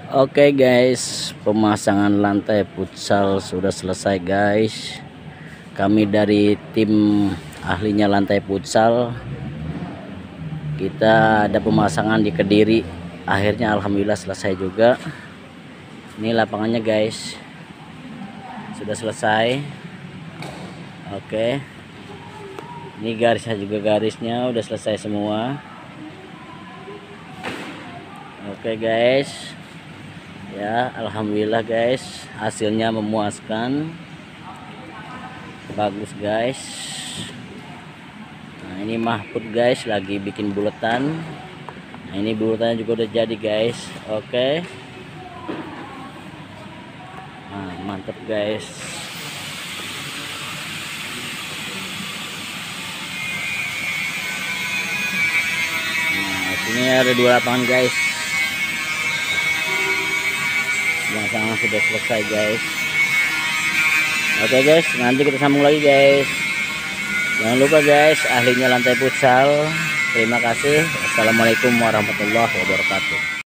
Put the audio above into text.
Oke guys, pemasangan lantai futsal sudah selesai guys. Kami dari tim ahlinya lantai futsal, kita ada pemasangan di Kediri. Akhirnya alhamdulillah selesai juga. Ini lapangannya guys, sudah selesai. Oke, ini garisnya juga, garisnya udah selesai semua. Oke guys, ya alhamdulillah guys, hasilnya memuaskan, bagus guys. Nah ini Mahfud guys lagi bikin buletan. Nah ini buletannya juga udah jadi guys. Oke, nah mantap guys. Nah sini ada 2 lapangan guys. Pemasangan sudah selesai guys. Oke guys, nanti kita sambung lagi guys. Jangan lupa guys, ahlinya lantai futsal. Terima kasih. Assalamualaikum warahmatullahi wabarakatuh.